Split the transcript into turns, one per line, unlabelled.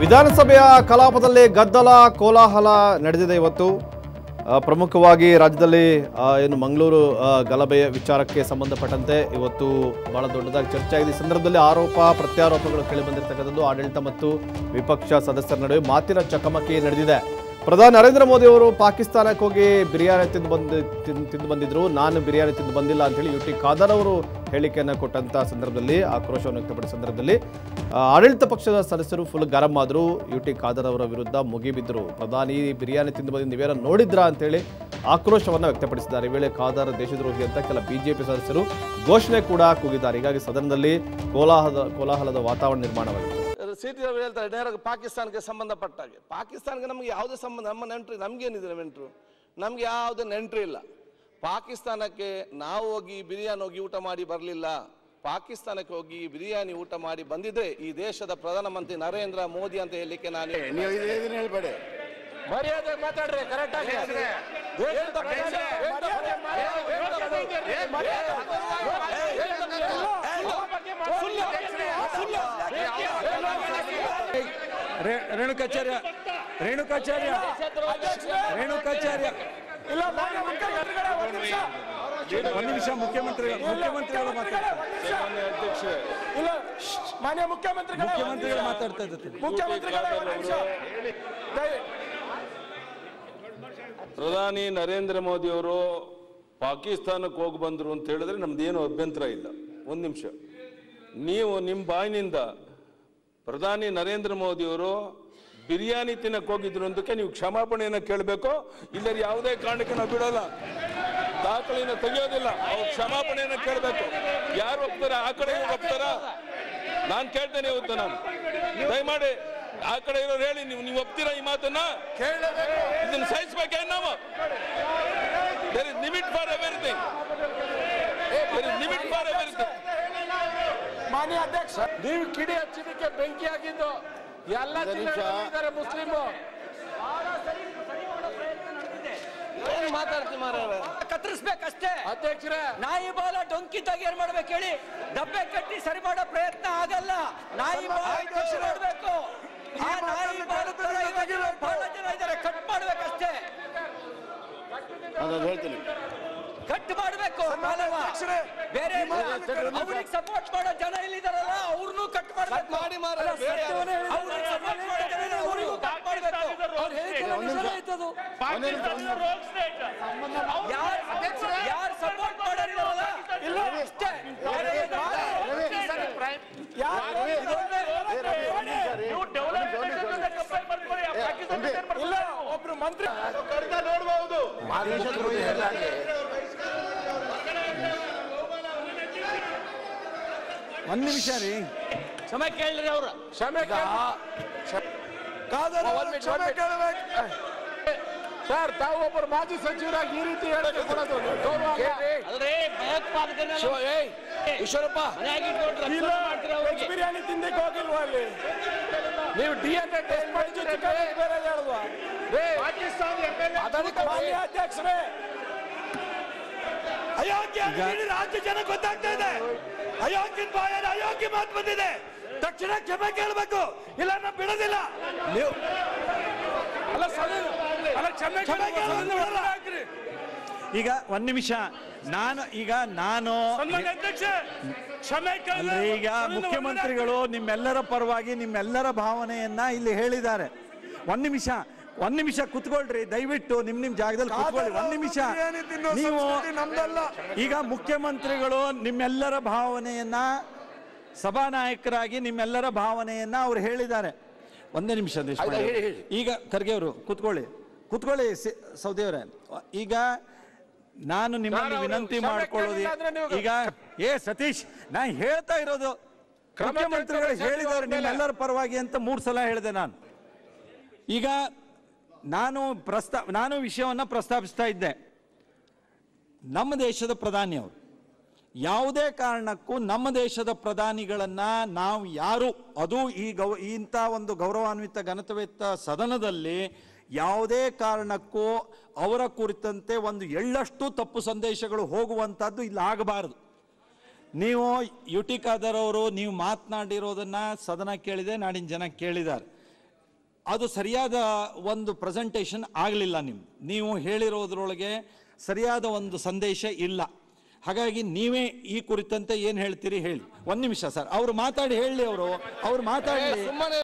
ವಿಧಾನಸಭೆಯ ಕಲಾಪದಲ್ಲಿ ಗದ್ದಲ ಕೋಲಾಹಲ ನಡೆದಿದೆ ಇವತ್ತು. ಪ್ರಮುಖವಾಗಿ ರಾಜ್ಯದಲ್ಲಿ ಏನು ಮಂಗಳೂರು ಗಲಭೆಯ ವಿಚಾರಕ್ಕೆ ಸಂಬಂಧಪಟ್ಟಂತೆ ಇವತ್ತು ಬಹಳ ದೊಡ್ಡದಾಗಿ ಚರ್ಚೆ ಆಗಿದೆ. ಈ ಸಂದರ್ಭದಲ್ಲಿ ಆರೋಪ ಪ್ರತ್ಯಾರೋಪಗಳು ಕೇಳಿ ಬಂದಿರತಕ್ಕಂಥದ್ದು. ಆಡಳಿತ ಮತ್ತು ವಿಪಕ್ಷ ಸದಸ್ಯರ ನಡುವೆ ಮಾತಿನ ಚಕಮಕಿ ನಡೆದಿದೆ. ಪ್ರಧಾನಿ ನರೇಂದ್ರ ಮೋದಿ ಅವರು ಪಾಕಿಸ್ತಾನಕ್ಕೆ ಹೋಗಿ ಬಿರಿಯಾನಿ ತಿಂದು ಬಂದಿದ್ರು, ನಾನು ಬಿರಿಯಾನಿ ತಿಂದು ಬಂದಿಲ್ಲ ಅಂತ ಹೇಳಿ ಯುಟಿ ಖಾದರ್ ಅವರು ಹೇಳಿಕೆಯನ್ನು ಕೊಟ್ಟಂತ ಸಂದರ್ಭದಲ್ಲಿ ಆಕ್ರೋಶವನ್ನು ವ್ಯಕ್ತಪಡಿಸಿದ ಸಂದರ್ಭದಲ್ಲಿ ಆಡಳಿತ ಪಕ್ಷದ ಸದಸ್ಯರು ಫುಲ್ ಗರಂ ಆದರು. ಯುಟಿ ಖಾದರ್ ಅವರ ವಿರುದ್ಧ ಮುಗಿಬಿದ್ದರು. ಪ್ರಧಾನಿ ಬಿರಿಯಾನಿ ತಿಂದು ಬಂದು ನೀವೇನ ನೋಡಿದ್ರಾ ಅಂತೇಳಿ ಆಕ್ರೋಶವನ್ನು ವ್ಯಕ್ತಪಡಿಸಿದ್ದಾರೆ. ಈ ವೇಳೆ ಖಾದರ್ ದೇಶದ್ರೋಹಿ ಅಂತ ಕೆಲ ಬಿಜೆಪಿ ಸದಸ್ಯರು ಘೋಷಣೆ ಕೂಡ ಕೂಗಿದ್ದಾರೆ. ಹೀಗಾಗಿ ಸದನದಲ್ಲಿ ಕೋಲಾಹಲದ ವಾತಾವರಣ ನಿರ್ಮಾಣವಾಗಿದೆ.
ಸಿಟಿ ಅವರು ಹೇಳ್ತಾರೆ ನೇರ ಪಾಕಿಸ್ತಾನಕ್ಕೆ ಸಂಬಂಧಪಟ್ಟಾಗೆ. ಪಾಕಿಸ್ತಾನಕ್ಕೆ ನಮಗೆ ಯಾವುದೇ ಸಂಬಂಧ, ನಮ್ಮ ನೆಂಟ್ರಿ ನಮಗೇನಿದೆ ನೆಂಟ್ರು, ನಮ್ಗೆ ಯಾವುದೇ ನೆಂಟ್ರಿ ಇಲ್ಲ. ಪಾಕಿಸ್ತಾನಕ್ಕೆ ನಾವು ಹೋಗಿ ಬಿರಿಯಾನಿ ಹೋಗಿ ಊಟ ಮಾಡಿ ಬರಲಿಲ್ಲ. ಪಾಕಿಸ್ತಾನಕ್ಕೆ ಹೋಗಿ ಬಿರಿಯಾನಿ ಊಟ ಮಾಡಿ ಬಂದಿದ್ರೆ ಈ ದೇಶದ ಪ್ರಧಾನಮಂತ್ರಿ ನರೇಂದ್ರ ಮೋದಿ ಅಂತ ಹೇಳಲಿಕ್ಕೆ ನಾನು ಹೇಳ್ಬೇಡಿ. ಮರ್ಯಾದೆ ಮಾತಾಡ್ರಿ ಕರೆಕ್ಟ್ ಆಗಿ.
ರೇಣುಕಾಚಾರ್ಯ ಒಂದು ನಿಮಿಷ ಮುಖ್ಯಮಂತ್ರಿಗಳು ಮಾತಾಡ್ತಾ ಇದ್ದಾರೆ.
ಪ್ರಧಾನಿ ನರೇಂದ್ರ ಮೋದಿ ಅವರು ಪಾಕಿಸ್ತಾನಕ್ಕೆ ಹೋಗಿ ಬಂದ್ರು ಅಂತ ಹೇಳಿದ್ರೆ ನಮ್ದೇನು ಅಭ್ಯಂತರ ಇಲ್ಲ. ಒಂದು ನಿಮಿಷ, ನೀವು ನಿಮ್ಮ ಬಾಯಿನಿಂದ ಪ್ರಧಾನಿ ನರೇಂದ್ರ ಮೋದಿ ಅವರು ಬಿರಿಯಾನಿ ತಿನ್ನಕ್ಕೆ ಹೋಗಿದ್ರು ಅಂತಕ್ಕೆ ನೀವು ಕ್ಷಮಾಪಣೆಯನ್ನು ಕೇಳಬೇಕು. ಇಲ್ಲರ ಯಾವುದೇ ಕಾರಣಕ್ಕೆ ನಾವು ಬಿಡೋಲ್ಲ, ದಾಖಲೆಯನ್ನು ತೆಗೆಯೋದಿಲ್ಲ. ಅವ್ರು ಕ್ಷಮಾಪಣೆಯನ್ನು ಕೇಳಬೇಕು. ಯಾರು ಒಪ್ತಾರ? ಆ ಕಡೆ ಒಪ್ತಾರ? ನಾನು ಕೇಳ್ತೇನೆ ಇವತ್ತು. ನಾನು ದಯಮಾಡಿ ಆ ಕಡೆ ಇರೋರು ಹೇಳಿ, ನೀವು ಒಪ್ತೀರಾ ಈ ಮಾತನ್ನ? ಇದನ್ನು ಸಹಿಸಬೇಕೇನು ನಾವು? There is limit for everything. There is limit for everything.
ಮಾನ್ಯ ಅಧ್ಯಕ್ಷ, ನೀವು ಕಿಡಿ ಹಚ್ಚಿದಕ್ಕೆ ಬೆಂಕಿ ಆಗಿದ್ದು ಎಲ್ಲ ಜಿಲ್ಲೆಗಳಿದ್ದಾರೆ ಮುಸ್ಲಿಮು. ಮಾತಾಡ್ತೀವಿ
ಕತ್ತರಿಸ್ಬೇಕಷ್ಟೇ
ಅಧ್ಯಕ್ಷರೇ.
ನಾಯಿ ಬಾಲ ಡೊಂಕಿದಾಗ ಏನ್ ಮಾಡ್ಬೇಕು ಹೇಳಿ? ಡಬ್ಬೆ ಕಟ್ಟಿ ಸರಿ ಮಾಡೋ ಪ್ರಯತ್ನ ಆಗಲ್ಲ. ನಾಯಿ ಮಾಡಬೇಕು. ಆ ನಾಯಿ ಬಾಲ ಬಹಳ ಜನ ಇದ್ದಾರೆ, ಕಟ್ ಮಾಡ್ಬೇಕಷ್ಟೇ.
ಹೇಳ್ತೀನಿ,
ಕಟ್ ಮಾಡ್ಬೇಕು. ಬೇರೆ ಅವ್ರಿಗೆ ಸಪೋರ್ಟ್ ಮಾಡೋ ಜನ ಇಲ್ಲಿದಾರಲ್ಲ, ಅವ್ರನ್ನೂ ಕಟ್ ಮಾಡ್ಬೇಕು. ಮಾಡಿ ಯಾರು ಸಪೋರ್ಟ್ ಮಾಡೋರಿದಾರಲ್ಲ ಅಷ್ಟೇ.
ಒಬ್ರು ಮಂತ್ರಿ ನೋಡಬಹುದು.
ಒಂದು ನಿಮಿಷ ರೀ,
ಕ್ಷಮೆ ಕೇಳ್ರಿ. ಅವ್ರ
ಕ್ಷಮೆ ಸರ್, ತಾವು ಒಬ್ಬರು ಮಾಜಿ ಸಚಿವರಾಗಿ ಈ ರೀತಿ ಹೇಳಿಕೆ ಕೊಡೋದು ಈಶ್ವರಪ್ಪ ಬಿರಿಯಾನಿ ತಿಂದಕ್ಕೆ ಹೋಗಿಲ್ವಾ ಅಲ್ಲಿ? ನೀವು DNA ಟೆಸ್ಟ್ ಮಾಡಿ ಬೇರೆ ಹೇಳುವ ಅಧ್ಯಕ್ಷರೇ.
ಅಯೋಗ್ಯ ರಾಜ್ಯ ಜನ ಗೊತ್ತಾಗ್ತಾ ಇದೆ. ಅಯೋಗ್ಯನ ಬಾಯಲ್ಲಿ ಅಯೋಗ್ಯ ಮಾತು ಬಂದಿದೆ. ತಕ್ಷಣ ಕ್ಷಮೆ ಕೇಳಬೇಕು, ಇಲ್ಲ ನಾವು ಬಿಡೋದಿಲ್ಲ. ನೀವು ಈಗ ಒಂದ್ ನಿಮಿಷ, ನಾನು ಈಗ ಮುಖ್ಯಮಂತ್ರಿಗಳು ನಿಮ್ಮೆಲ್ಲರ ಪರವಾಗಿ ನಿಮ್ಮೆಲ್ಲರ ಭಾವನೆಯನ್ನ ಇಲ್ಲಿ ಹೇಳಿದ್ದಾರೆ. ಒಂದ್ ನಿಮಿಷ ಕುತ್ಕೊಳ್ರಿ ದಯವಿಟ್ಟು. ನಿಮ್ ಜಾಗದಲ್ಲಿ ಕುತ್ಕೊಳ್ಳಿ ಒಂದ್ ನಿಮಿಷ. ನೀವು ಈಗ ಮುಖ್ಯಮಂತ್ರಿಗಳು ನಿಮ್ಮೆಲ್ಲರ ಭಾವನೆಯನ್ನ, ಸಭಾನಾಯಕರಾಗಿ ನಿಮ್ಮೆಲ್ಲರ ಭಾವನೆಯನ್ನ ಅವ್ರು ಹೇಳಿದ್ದಾರೆ. ಒಂದೇ ನಿಮಿಷ ಈಗ ಖರ್ಗೆ ಅವರು ಕುತ್ಕೊಳ್ಳಿ ಸೌದಿ ಅವರೇ. ಈಗ ನಾನು ನಿಮ್ಮನ್ನು ವಿನಂತಿ ಮಾಡ್ಕೊಳ್ಳೋದು, ಈಗ ಸತೀಶ್, ನಾನು ಹೇಳ್ತಾ ಇರೋದು ಮುಖ್ಯಮಂತ್ರಿಗಳು ಹೇಳಿದ್ದಾರೆ ನಿಮ್ಮೆಲ್ಲರ ಪರವಾಗಿ ಅಂತ 3 ಸಲ ಹೇಳಿದೆ ನಾನು. ಈಗ ನಾನು ವಿಷಯವನ್ನು ಪ್ರಸ್ತಾಪಿಸ್ತಾ ಇದ್ದೆ. ನಮ್ಮ ದೇಶದ ಪ್ರಧಾನಿಯವರು ಯಾವುದೇ ಕಾರಣಕ್ಕೂ ನಮ್ಮ ದೇಶದ ಪ್ರಧಾನಿಗಳನ್ನು ನಾವು ಯಾರು, ಅದು ಇಂಥ ಒಂದು ಗೌರವಾನ್ವಿತ ಘನತೆಯುತ ಸದನದಲ್ಲಿ ಯಾವುದೇ ಕಾರಣಕ್ಕೂ ಅವರ ಕುರಿತಂತೆ ಒಂದು ಎಳ್ಳಷ್ಟು ತಪ್ಪು ಸಂದೇಶಗಳು ಹೋಗುವಂಥದ್ದು ಇಲ್ಲಿ ಆಗಬಾರದು. ನೀವು ಯುಟಿ ಖಾದರ್ ಅವರು ನೀವು ಮಾತನಾಡಿರೋದನ್ನ ಸದನ ಕೇಳಿದೆ, ನಾಡಿನ ಜನ ಕೇಳಿದ್ದಾರೆ. ಅದು ಸರಿಯಾದ ಒಂದು ಪ್ರೆಸೆಂಟೇಷನ್ ಆಗಲಿಲ್ಲ. ನೀವು ಹೇಳಿರೋದ್ರೊಳಗೆ ಸರಿಯಾದ ಒಂದು ಸಂದೇಶ ಇಲ್ಲ. ಹಾಗಾಗಿ ನೀವೇ ಈ ಕುರಿತಂತೆ ಏನು ಹೇಳ್ತೀರಿ ಹೇಳಿ. ಒಂದು ನಿಮಿಷ ಸರ್, ಅವರು ಮಾತಾಡಿ ಹೇಳಿ, ಅವರು ಮಾತಾಡಿ.